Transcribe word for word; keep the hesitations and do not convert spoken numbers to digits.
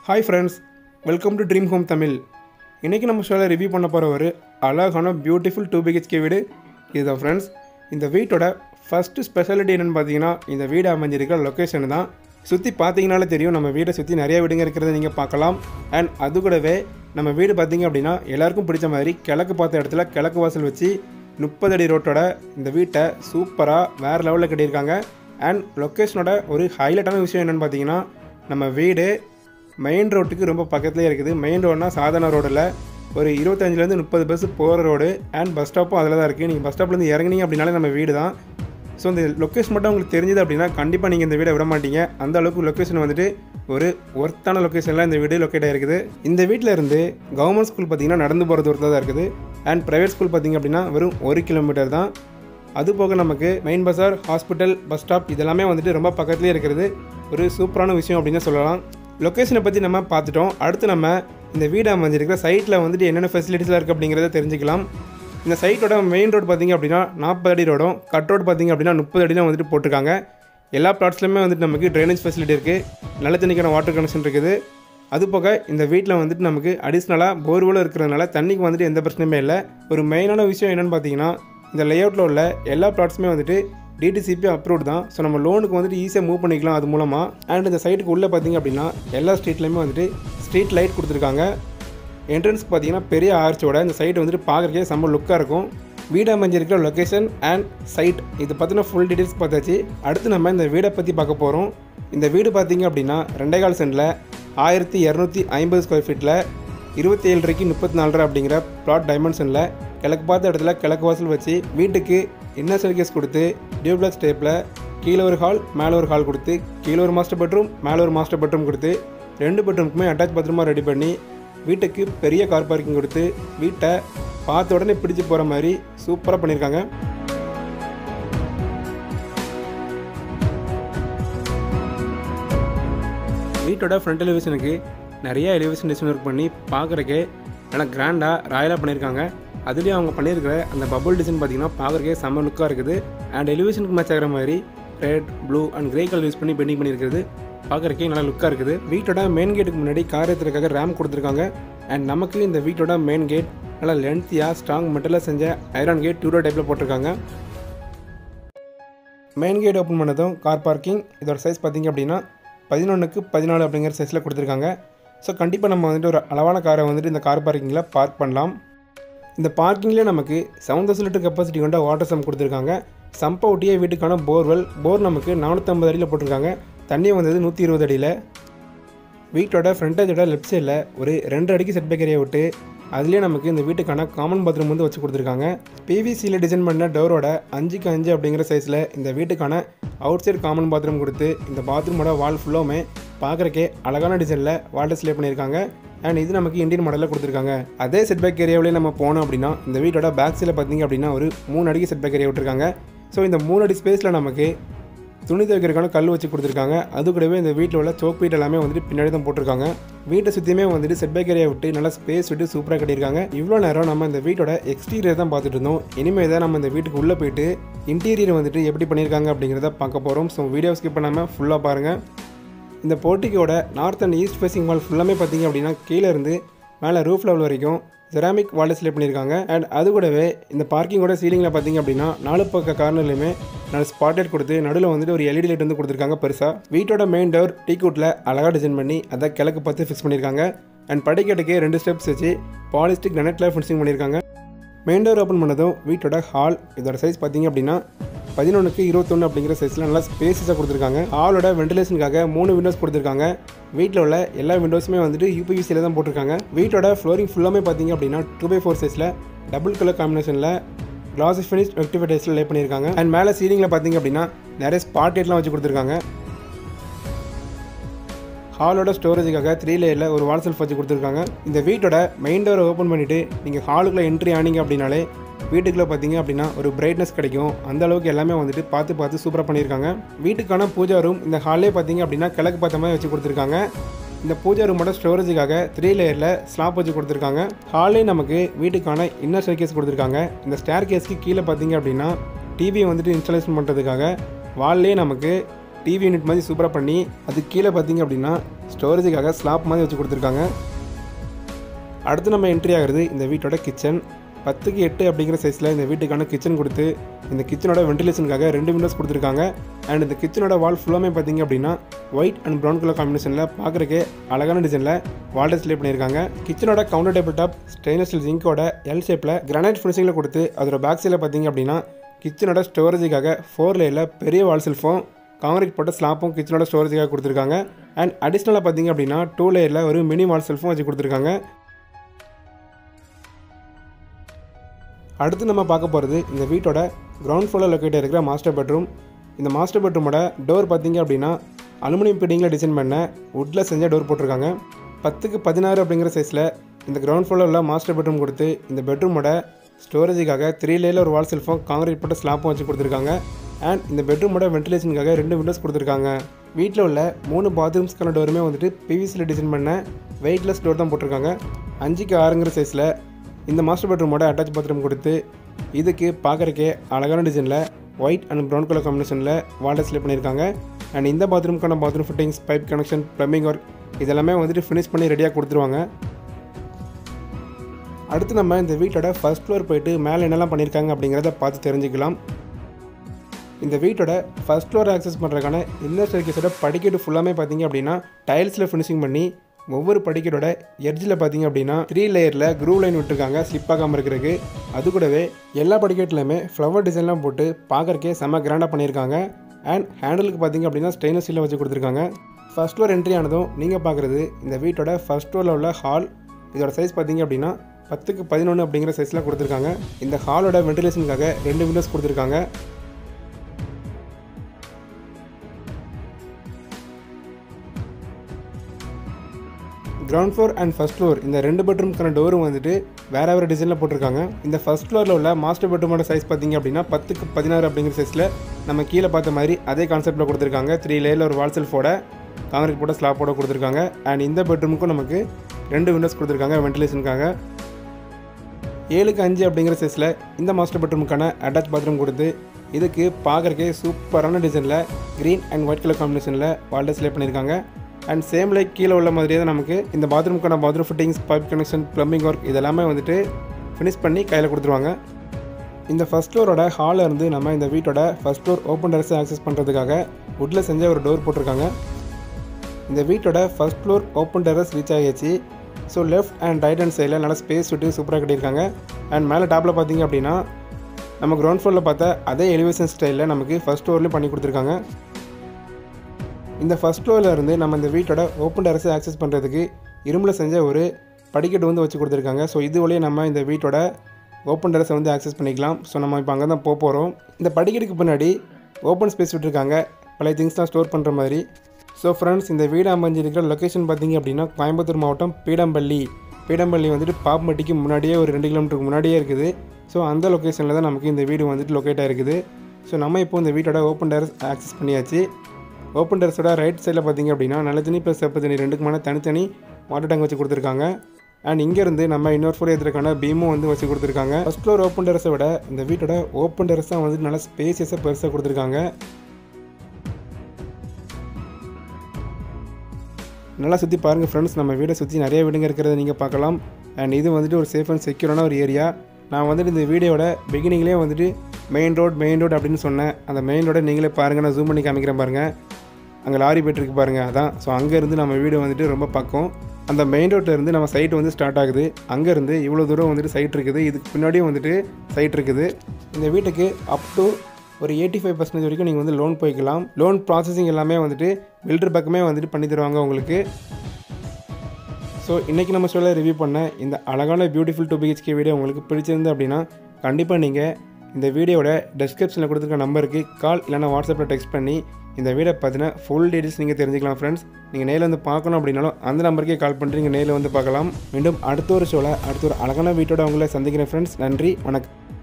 Hi friends, welcome to Dream Home Tamil. இன்னைக்கு நம்ம ஷோல ரிவ்யூ பண்ண போற ஒரு அழகான beautiful two B H K வீடு இதுதான் ஃப்ரெண்ட்ஸ். இந்த வீட்டோட ஃபர்ஸ்ட் ஸ்பெஷாலிட்டி என்னன்னு பார்த்தீங்கன்னா இந்த வீடு அமைஞ்சிருக்கிற லொகேஷன் தான். சுற்றி பார்த்தீங்கனாலே தெரியும் நம்ம வீடை சுற்றி நிறைய வீடுங்க இருக்கிறத நீங்கள் பார்க்கலாம். அண்ட் அது கூடவே நம்ம வீடு பார்த்தீங்க அப்படின்னா எல்லாருக்கும் பிடிச்ச மாதிரி கிழக்கு பார்த்த இடத்துல கிழக்கு வாசல் வச்சு முப்பது அடி ரோட்டோட இந்த வீட்டை சூப்பராக வேறு லெவலில் கட்டியிருக்காங்க. அண்ட் லொக்கேஷனோட ஒரு ஹைலைட்டான விஷயம் என்னென்னு பார்த்தீங்கன்னா நம்ம வீடு மெயின் ரோட்டுக்கு ரொம்ப பக்கத்துலேயே இருக்குது. மெயின் ரோடுனா சாதாரண ரோடில் ஒரு இருபத்தஞ்சிலேருந்து முப்பது பஸ் போகிற ரோடு அண்ட் பஸ் ஸ்டாப்பும் அதில் தான் இருக்குது. நீங்கள் பஸ் ஸ்டாப்லேருந்து இறங்குனீங்க அப்படின்னாலே நம்ம வீடு தான். ஸோ இந்த லொக்கேஷன் மட்டும் உங்களுக்கு தெரிஞ்சது அப்படின்னா கண்டிப்பாக நீங்கள் இந்த வீடை விட மாட்டீங்க. அந்த அளவுக்கு லொக்கேஷன் வந்துட்டு ஒரு ஒர்த்தான லொக்கேஷனில் இந்த வீடு லொக்கேட் ஆகிருக்குது. இந்த வீட்டில் இருந்து கவர்மெண்ட் ஸ்கூல் பார்த்திங்கன்னா நடந்து போகிற தூரத்தில் தான் இருக்குது. அண்ட் ப்ரைவேட் ஸ்கூல் பார்த்திங்க அப்படின்னா வெறும் ஒரு கிலோமீட்டர் தான். அது போக நமக்கு மெயின் பஸார், ஹாஸ்பிட்டல், பஸ் ஸ்டாப் இதெல்லாமே வந்துட்டு ரொம்ப பக்கத்துலேயே இருக்கிறது. ஒரு சூப்பரான விஷயம் அப்படின்னு சொல்லலாம். லொக்கேஷனை பற்றி நம்ம பார்த்துட்டோம். அடுத்து நம்ம இந்த வீடு அமைஞ்சிருக்கிற சைட்டில் வந்துட்டு என்னென்ன ஃபெசிலிட்டிஸ்லாம் இருக்குது அப்படிங்கிறத தெரிஞ்சுக்கலாம். இந்த சைட்டோட மெயின் ரோடு பார்த்திங்க அப்படின்னா நாற்பது அடி ரோடும், கட் ரோடு பார்த்திங்க அப்படின்னா முப்பது அடிலாம் வந்துட்டு போட்டிருக்காங்க. எல்லா பிளாட்ஸ்லையுமே வந்துட்டு நமக்கு ட்ரைனேஜ் ஃபெசிலிட்டி இருக்குது, நல்ல தண்ணிக்கான வாட்டர் கனெக்ஷன் இருக்குது. அது போக இந்த வீட்டில் வந்துட்டு நமக்கு அடிஷ்னலாக போர்வெலும் இருக்கிறதுனால தண்ணிக்கு வந்துட்டு எந்த பிரச்சனையுமே இல்லை. ஒரு மெயினான விஷயம் என்னென்னு பார்த்தீங்கன்னா இந்த லேஅவுட்டில் உள்ள எல்லா பிளாட்ஸுமே வந்துட்டு D T C P approved தான். ஸோ நம்ம லோனுக்கு வந்துட்டு ஈஸியாக மூவ் பண்ணிக்கலாம் அது மூலமாக. அண்ட் இந்த சைட்டுக்கு உள்ளே பார்த்திங்க அப்படின்னா எல்லா ஸ்ட்ரீட்லேயுமே வந்துட்டு ஸ்ட்ரீட் லைட் கொடுத்துருக்காங்க. என்ட்ரன்ஸ்க்கு பார்த்தீங்கன்னா பெரிய ஆர்ச்சோட இந்த சைட் வந்துட்டு பார்க்குறக்கே செம்ம லுக்காக இருக்கும். வீடு அமைஞ்சிருக்கிற லொக்கேஷன் அண்ட் சைட் இது பார்த்தீங்கன்னா ஃபுல் டீட்டெயில்ஸ் பார்த்தாச்சு. அடுத்து நம்ம இந்த வீடை பற்றி பார்க்க போகிறோம். இந்த வீடு பார்த்திங்க அப்படின்னா ரெண்டே கால் சென்டில் ஆயிரத்தி இரநூத்தி ஐம்பது ஸ்கொயர் ஃபீட்டில் இருபத்தி ஏழு ரூபாய்க்கு முப்பத்தி நாலு ரூபா அப்படிங்கிற பிளாட் டைமென்ஷனில் கிழக்கு பார்த்த இடத்துல கிழக்கு வாசல் வச்சு வீட்டுக்கு இன்னர் ஸ்டேர்கேஸ் கொடுத்து டியூப்ளெக்ஸ் டைப்பில் கீழே ஒரு ஹால் மேலே ஒரு ஹால் கொடுத்து கீழே ஒரு மாஸ்டர் பெட்ரூம் மேலே ஒரு மாஸ்டர் பெட்ரூம் கொடுத்து ரெண்டு பெட்ரூமுக்குமே அட்டாச் பாத்ரூமாக ரெடி பண்ணி வீட்டுக்கு பெரிய கார் பார்க்கிங் கொடுத்து வீட்டை பார்த்த உடனே பிடிச்சி போகிற மாதிரி சூப்பராக பண்ணியிருக்காங்க. வீட்டோட ஃப்ரண்ட் எலிவேஷனுக்கு நிறைய எலிவேஷன் டிசைன் ஒர்க் பண்ணி பார்க்குறக்கே நல்லா கிராண்டாக ராயலாக பண்ணியிருக்காங்க. அதுலேயும் அவங்க பண்ணியிருக்கிற அந்த பபுள் டிசைன் பார்த்திங்கன்னா பார்க்குறக்கே செம்ம லுக்காக இருக்குது. அண்ட் எலிவேஷனுக்கு மேட்ச் ஆகிற மாதிரி red, blue and grey colour use பண்ணி பெயிண்டிங் பண்ணியிருக்கிறது பார்க்குறக்கே நல்லா லுக்காக இருக்குது. வீட்டோட மெயின் கேட்டுக்கு முன்னாடி கார் ஏற்றுறதுக்காக ரேம் கொடுத்துருக்காங்க. அண்ட் நமக்கு இந்த வீட்டோட மெயின் கேட் நல்லா லென்த்தியாக ஸ்ட்ராங் மெட்டலில் செஞ்ச ஐரான் கேட் டூரோ டைப்பில் போட்டிருக்காங்க. மெயின் கேட் ஓப்பன் பண்ணதும் கார் பார்க்கிங் இதோட சைஸ் பார்த்திங்க அப்படின்னா பதினொன்றுக்கு பதினாலு அப்படிங்கிற சைஸில் கொடுத்துருக்காங்க. ஸோ கண்டிப்பாக நம்ம வந்துட்டு ஒரு அளவான காரை வந்துட்டு இந்த கார் பார்க்கிங்கில் பார்க் பண்ணலாம். இந்த பார்க்கிங்கில் நமக்கு செவன் தௌசண்ட் லிட்டர் கெப்பாசிட்டி கொண்ட வாட்டர் சம்ப் கொடுத்துருக்காங்க. சம்பை ஒட்டியே வீட்டுக்கான போர்வெல் போர் நமக்கு நானூற்றம்பது அடியில் போட்டிருக்காங்க. தண்ணி வந்தது நூற்றி இருபது அடியில். வீட்டோட ஃப்ரண்டேஜோட லெஃப்ட் சைடில் ஒரு ரெண்டு அடிக்கு செட் பேக் ஏரியா விட்டு அதுலேயே நமக்கு இந்த வீட்டுக்கான காமன் பாத்ரூம் வந்து வச்சு கொடுத்துருக்காங்க. பிவிசியில் டிசைன் பண்ண டோரோட அஞ்சுக்கு அஞ்சு அப்படிங்கிற சைஸில் இந்த வீட்டுக்கான அவுட் சைட் காமன் பாத்ரூம் கொடுத்து இந்த பாத்ரூமோட வால் ஃபுல்லாமே பார்க்குறக்கே அழகான டிசைனில் வால் டிஸ்ப்ளே பண்ணியிருக்காங்க. அண்ட் இது நமக்கு இந்தியன் மாடலில் கொடுத்துருக்காங்க. அதே செட்பேக் ஏரியாவிலே நம்ம போனோம் அப்படின்னா இந்த வீட்டோட பேக் சைடில் பார்த்திங்க அப்படின்னா ஒரு மூணு அடிக்கு செட்பேக் ஏரியா விட்டுருக்காங்க. ஸோ இந்த மூணு அடி ஸ்பேஸில் நமக்கு துணி துவைக்கிறதுக்கான கல் வச்சு கொடுத்துருக்காங்க. அது கூடவே இந்த வீட்டில் உள்ள சோக் பீட் எல்லாமே வந்துட்டு பின்னாடி தான் போட்டிருக்காங்க. வீட்டை சுற்றியுமே வந்துட்டு செட்பேக் ஏரியா விட்டு நல்லா ஸ்பேஸ் விட்டு சூப்பராக கட்டியிருக்காங்க. இவ்வளோ நேரம் நம்ம இந்த வீட்டோட எக்ஸ்டீரியர் தான் பார்த்துட்டு இருந்தோம். இனிமேல் தான் நம்ம இந்த வீட்டுக்கு உள்ளே போயிட்டு இன்டீரியர் வந்துட்டு எப்படி பண்ணியிருக்காங்க அப்படிங்கிறத பார்க்க போகிறோம். ஸோ வீடியோ ஸ்கிப் பண்ணாமல் ஃபுல்லாக பாருங்கள். இந்த போர்ட்டிக்கோட north and east facing wall ஃபுல்லாமே பார்த்திங்க அப்படின்னா கீழே இருந்து மேலே ரூஃப் லெவல் வரைக்கும் செராமிக் வால் டிஸ்ப்ளே பண்ணியிருக்காங்க. அண்ட் அது கூடவே இந்த பார்க்கிங்கோட சீலிங்கில் பார்த்திங்க அப்படின்னா நாலு பக்க கார்னர்லையுமே நல்ல ஸ்பாட்லைட் கொடுத்து நடுவில் வந்துட்டு ஒரு எல்இடி லைட் வந்து கொடுத்துருக்காங்க பெருசாக. வீட்டோட மெயின் டோர் டீக்கூட்டில் அழகாக டிசைன் பண்ணி அதை கிழக்கு பார்த்து ஃபிக்ஸ் பண்ணியிருக்காங்க. அண்ட் படிக்கட்டுக்கு ரெண்டு ஸ்டெப்ஸ் வச்சு பாலிஸ்டிக் கிரானைட்டில் ஃபினிஷிங் பண்ணியிருக்காங்க. மெயின் டோர் ஓப்பன் பண்ணதும் வீட்டோட ஹால் இதோட சைஸ் பார்த்திங்க அப்படின்னா பதினொன்றுக்கு இருபத்தொன்று அப்படிங்கிற சைஸில் நல்லா ஸ்பேஸஸாக கொடுத்துருக்காங்க. ஹாலோட வென்டிலேஷனுக்காக மூணு விண்டோஸ் கொடுத்துருக்காங்க. வீட்டில் உள்ள எல்லா விண்டோஸுமே வந்துட்டு யூபிவிசியில் தான் போட்டிருக்காங்க. வீட்டோட ஃப்ளோரிங் ஃபுல்லாமே பார்த்திங்க அப்படின்னா டூ பை ஃபோர் சைஸில் டபுள் கலர் காம்பினேஷனில் கிளாசி ஃபினிஷ் ரெக்டிஃபைடர்ஸில் லே பண்ணியிருக்காங்க. அண்ட் மேலே சீலிங்கில் பார்த்திங்க அப்படின்னா நிறைய ஸ்பாட் லைட்லாம் வச்சு கொடுத்துருக்காங்க. ஹாலோட ஸ்டோரேஜுக்காக த்ரீ லேயரில் ஒரு வால் செல்ஃப் வச்சு கொடுத்துருக்காங்க. இந்த வீட்டோட மெயின் டோரை ஓப்பன் பண்ணிவிட்டு நீங்கள் ஹாலுக்குள்ளே என்ட்ரி ஆனீங்க அப்படின்னாலே வீட்டுக்குள்ளே பார்த்திங்க அப்படின்னா ஒரு பிரைட்னஸ் கிடைக்கும். அந்த அளவுக்கு எல்லாமே வந்துட்டு பார்த்து பார்த்து சூப்பராக பண்ணியிருக்காங்க. வீட்டுக்கான பூஜா ரூம் இந்த ஹாலே பார்த்திங்க அப்படின்னா கிழக்கு பார்த்த மாதிரி வச்சு கொடுத்துருக்காங்க. இந்த பூஜா ரூமோட ஸ்டோரேஜுக்காக த்ரீ லேயரில் ஸ்லாப் வச்சு கொடுத்துருக்காங்க. ஹாலே நமக்கு வீட்டுக்கான இன்னர் ஸ்டேர் கேஸ் கொடுத்துருக்காங்க. இந்த ஸ்டேர் கேஸ்க்கு கீழே பார்த்திங்க அப்படின்னா டிவியை வந்துட்டு இன்ஸ்டாலேஷன் பண்ணுறதுக்காக வால்லே நமக்கு டிவி யூனிட் மாதிரி சூப்பராக பண்ணி அது கீழே பார்த்தீங்க அப்படின்னா ஸ்டோரேஜுக்காக ஸ்லாப் மாதிரி வச்சு கொடுத்துருக்காங்க. அடுத்து நம்ம என்ட்ரி ஆகிறது இந்த வீட்டோட கிச்சன். பத்துக்கு எட்டு அப்படிங்கிற சைஸில் இந்த வீட்டுக்கான கிச்சன் கொடுத்து இந்த கிச்சனோட வென்டிலேஷனுக்காக ரெண்டு விண்டோஸ் கொடுத்துருக்காங்க. அண்ட் இந்த கிச்சனோட வால் ஃபுல்லாமே பார்த்தீங்க அப்படின்னா ஒயிட் அண்ட் ப்ரௌன் கலர் காம்பினேஷனில் பார்க்குறக்கே அழகான டிசைனில் வால் டிஸ்ப்ளே பண்ணியிருக்காங்க. கிச்சனோட counter table top stainless steel ஜிங்கோட எல் ஷேப்பில் கிரானைட் ஃபினிஷிங்கில் கொடுத்து அதோட பேக் சைடில் பார்த்தீங்க அப்படின்னா கிச்சனோட ஸ்டோரேஜுக்காக ஃபோர் லேயரில் பெரிய வால் செல்ஃபும் காங்கிரீட் போட்ட ஸ்லாப்பும் கிச்சனோட ஸ்டோரேஜுக்காக கொடுத்துருக்காங்க. அண்ட் அடிஷ்னலாக பார்த்தீங்க அப்படின்னா டூ லேயரில் ஒரு மினி வால் செல்ஃபும் வச்சு கொடுத்துருக்காங்க. அடுத்து நம்ம பார்க்க போகிறது இந்த வீட்டோட கிரவுண்ட் ஃப்ளோரில் லொக்கேட் இருக்கிற மாஸ்டர் பெட்ரூம். இந்த மாஸ்டர் பெட்ரூமோட டோர் பார்த்தீங்க அப்படின்னா அலுமினியம் பிட்டிங்கில் டிசைன் பண்ண வுட்டில் செஞ்ச டோர் போட்டிருக்காங்க. பத்துக்கு பதினாறு அப்படிங்கிற சைஸில் இந்த கிரவுண்ட் ஃப்ளோரில் உள்ள மாஸ்டர் பெட்ரூம் கொடுத்து இந்த பெட்ரூமோட ஸ்டோரேஜுக்காக த்ரீ லேயரில் ஒரு வால் செல்ஃபும் காங்கிரீட் போட்ட ஸ்லாப்பும் வச்சு கொடுத்துருக்காங்க. அண்ட் இந்த பெட்ரூமோட வென்டிலேஷனுக்காக ரெண்டு விண்டோஸ் கொடுத்துருக்காங்க. வீட்டில் உள்ள மூணு பாத்ரூம்ஸ்க்கான டோருமே வந்துட்டு பிவிசியில் டிசைன் பண்ண வெயிட்லெஸ் டோர் தான் போட்டிருக்காங்க. அஞ்சுக்கு ஆறுங்கிற சைஸில் இந்த மாஸ்டர் பெட்ரூமோட அட்டாச் பாத்ரூம் கொடுத்து இதுக்கு பார்க்குறக்கே அழகான டிசைனில் ஒயிட் அண்ட் ப்ரௌன் கலர் காம்பினேஷனில் வால் டிஸ்ப்ளே பண்ணியிருக்காங்க. அண்ட் இந்த பாத்ரூம்க்கான bathroom fittings, pipe connection, plumbing work இதெல்லாமே வந்துட்டு ஃபினிஷ் பண்ணி ரெடியாக கொடுத்துருவாங்க. அடுத்து நம்ம இந்த வீட்டோட ஃபர்ஸ்ட் ஃப்ளோர் போயிட்டு மேலே என்னெல்லாம் பண்ணியிருக்காங்க அப்படிங்கிறத பார்த்து தெரிஞ்சுக்கலாம். இந்த வீட்டோட ஃபர்ஸ்ட் ஃப்ளோர் ஆக்சஸ் பண்ணுறதுக்கான இன்னர் ஸ்டேர்கேஸோட படிக்கட்டு ஃபுல்லாமே பார்த்தீங்க அப்படின்னா டைல்ஸில் ஃபினிஷிங் பண்ணி ஒவ்வொரு படிக்கட்டோட எட்ஜில் பார்த்தீங்க அப்படின்னா த்ரீ லேயரில் க்ரூவ் லைன் விட்டுருக்காங்க ஸ்லிப் ஆகாமல் இருக்கிறதுக்கு. அது கூடவே எல்லா படிக்கட்டுலையுமே ஃப்ளவர் டிசைன்லாம் போட்டு பார்க்குறக்கே செம்ம கிராண்டாக பண்ணியிருக்காங்க. அண்ட் ஹேண்டிலுக்கு பார்த்தீங்க அப்படின்னா ஸ்டெயின்லெஸ் ஸ்டீலில் வச்சு கொடுத்துருக்காங்க. ஃபர்ஸ்ட் ஃப்ளோர் என்ட்ரி ஆனதும் நீங்கள் பார்க்குறது இந்த வீட்டோட ஃபர்ஸ்ட் ஃப்ளோரில் உள்ள ஹால். இதோட சைஸ் பார்த்தீங்க அப்படின்னா பத்துக்கு பதினொன்று அப்படிங்கிற சைஸில் கொடுத்துருக்காங்க. இந்த ஹாலோட வென்டிலேஷனுக்காக ரெண்டு விண்டோஸ் கொடுத்துருக்காங்க. Ground floor and first floor இந்த ரெண்டு பெட்ரூம்க்கான டோரும் வந்துட்டு வேறு வேறு டிசைனில் போட்டிருக்காங்க. இந்த ஃபர்ஸ்ட் ஃப்ளோரில் உள்ள மாஸ்டர் பெட்ரூமோட சைஸ் பார்த்தீங்க அப்படின்னா பத்துக்கு பதினாறு அப்படிங்கிற சைஸில் நம்ம கீழே பார்த்த மாதிரி அதே கான்செப்ட்டில் கொடுத்துருக்காங்க. த்ரீ லேயரில் ஒரு வால் செல்ஃபோட காங்கிரீட் போட்ட ஸ்லாப்போட கொடுத்துருக்காங்க. அண்ட் இந்த பெட்ரூமுக்கும் நமக்கு ரெண்டு விண்டோஸ் கொடுத்துருக்காங்க வென்டிலேஷனுக்காக. ஏழுக்கு அஞ்சு அப்படிங்கிற சைஸில் இந்த மாஸ்டர் பெட்ரூமுக்கான அட்டாச் பாத்ரூம் கொடுத்து இதுக்கு பார்க்குறக்கே சூப்பரான டிசைனில் க்ரீன் அண்ட் ஒயிட் கலர் காம்பினேஷனில் வால் டிஸ்ப்ளே பண்ணியிருக்காங்க. அண்ட் சேம் லைக் கீழே உள்ள மாதிரியே தான் நமக்கு இந்த பாத்ரூமுக்கான bathroom fittings, pipe connection, plumbing work இதெல்லாமே வந்துட்டு ஃபினிஷ் பண்ணி கையில் கொடுத்துருவாங்க. இந்த ஃபர்ஸ்ட் ஃப்ளோரோட ஹாலில் இருந்து நம்ம இந்த வீட்டோட ஃபர்ஸ்ட் ஃப்ளோர் ஓப்பன் டெரஸை ஆக்சஸ் பண்ணுறதுக்காக வுட்டில் செஞ்ச ஒரு டோர் போட்டிருக்காங்க. இந்த வீட்டோட first floor open terrace reach ஆகிடுச்சு. So left and right hand சைடில் நல்லா ஸ்பேஸ் விட்டு சூப்பராக கட்டியிருக்காங்க. அண்ட் மேலே டாப்பில் பார்த்தீங்க அப்படின்னா நம்ம கிரவுண்ட் ஃப்ளோரில் பார்த்த அதே எலிவேஷன் ஸ்டைலில் நமக்கு ஃபர்ஸ்ட் ஃப்ளோர்லேயும் பண்ணி கொடுத்துருக்காங்க. இந்த ஃபர்ஸ்ட் ஃப்ளோரில் இருந்து நம்ம இந்த வீட்டோட ஓப்பன் டெரஸை ஆக்சஸ் பண்ணுறதுக்கு இரும்பில் செஞ்ச ஒரு படிக்கட்டு வந்து வச்சு கொடுத்துருக்காங்க. ஸோ இது வழியே நம்ம இந்த வீட்டோட ஓப்பன் டெரஸை வந்து ஆக்சஸ் பண்ணிக்கலாம். ஸோ நம்ம இப்போ அங்கே தான் போக போகிறோம். இந்த படிக்கட்டுக்கு பின்னாடி ஓப்பன் ஸ்பேஸ் விட்டுருக்காங்க பழைய திங்ஸ்லாம் ஸ்டோர் பண்ணுற மாதிரி. ஸோ ஃப்ரெண்ட்ஸ், இந்த வீடு அமைஞ்சிருக்கிற லொக்கேஷன் பார்த்திங்க அப்படின்னா கோயம்புத்தூர் மாவட்டம் பீடம்பள்ளி. பீடம்பள்ளி வந்துட்டு பாப்பம்பட்டிக்கு முன்னாடியே ஒரு ரெண்டு கிலோமீட்டருக்கு முன்னாடியே இருக்குது. ஸோ அந்த லொக்கேஷனில் தான் நமக்கு இந்த வீடு வந்துட்டு லொக்கேட் ஆகிருக்குது. ஸோ நம்ம இப்போ இந்த வீட்டோட ஓப்பன் டெரஸ் ஆக்சஸ் பண்ணியாச்சு. ஓப்பன் டெரஸோட ரைட் சைடில் பார்த்திங்க அப்படின்னா நல்ல தண்ணி ப்ளஸ் செப்ப தண்ணி ரெண்டுக்குமான தனித்தனி வாட்டர் டேங்க் வச்சு கொடுத்துருக்காங்க. அண்ட் இங்கேருந்து நம்ம இன்னொரு ஃப்ளோர் ஏற்றுறதுக்கான பீமும் வந்து வச்சு கொடுத்துருக்காங்க. ஃபர்ஸ்ட் ஃப்ளோர் ஓப்பன் டெரஸை விட இந்த வீட்டோட ஓப்பன் டெரஸ் தான் வந்துட்டு நல்லா ஸ்பேசியஸாக பெருசாக கொடுத்துருக்காங்க. நல்லா சுற்றி பாருங்கள் ஃப்ரெண்ட்ஸ். நம்ம வீடை சுற்றி நிறைய வீடுங்க இருக்கிறத நீங்கள் பார்க்கலாம். அண்ட் இது வந்துட்டு ஒரு சேஃப் அண்ட் செக்யூரான ஒரு ஏரியா. நான் வந்துட்டு இந்த வீடியோட பிகினிங்லேயே வந்துட்டு மெயின் ரோட் மெயின் ரோட் அப்படின்னு சொன்னேன். அந்த மெயின் ரோடை நீங்களே பாருங்கள், நான் ஜூம் பண்ணி காமிக்கிறேன் பாருங்கள். அங்கே லாரி போய்ட்டுருக்கு பாருங்கள், அதான். ஸோ அங்கேருந்து நம்ம வீடு வந்துட்டு ரொம்ப பக்கம். அந்த மெயின் ரோட்டிலேருந்து நம்ம சைட் வந்து ஸ்டார்ட் ஆகுது. அங்கேருந்து இவ்வளோ தூரம் வந்துட்டு சைட் இருக்குது. இதுக்கு பின்னாடியும் வந்துட்டு சைட் இருக்குது. இந்த வீட்டுக்கு அப் டு ஒரு எயிட்டி ஃபைவ் பர்சன்டேஜ் வரைக்கும் நீங்கள் வந்து லோன் போய்க்கலாம். லோன் ப்ராசஸிங் எல்லாமே வந்துட்டு பில்டர் பக்கமே வந்துட்டு பண்ணி தருவாங்க உங்களுக்கு. ஸோ இன்றைக்கி நம்ம சொல்ல ரிவ்யூ பண்ண இந்த அழகான பியூட்டிஃபுல் டூ பிஹெச்கே வீடியோ உங்களுக்கு பிடிச்சிருந்து அப்படின்னா கண்டிப்பாக நீங்கள் இந்த வீடியோட டெஸ்கிரிப்ஷனில் கொடுத்துருக்க நம்பருக்கு கால் இல்லைனா வாட்ஸ்அப்பில் டெக்ஸ்ட் பண்ணி இந்த வீடியோ பார்த்தீங்கன்னா ஃபுல் டீட்டெயில்ஸ் நீங்கள் தெரிஞ்சுக்கலாம் ஃப்ரெண்ட்ஸ். நீங்கள் நேரில் வந்து பார்க்கணும் அப்படின்னாலும் அந்த நம்பருக்கே கால் பண்ணிட்டு நீங்கள் நேரில் வந்து பார்க்கலாம். மீண்டும் அடுத்த ஒரு ஷோவில் அடுத்த ஒரு அழகான வீட்டோட அவங்கள சந்திக்கிறேன் ஃப்ரெண்ட்ஸ். நன்றி, வணக்கம்.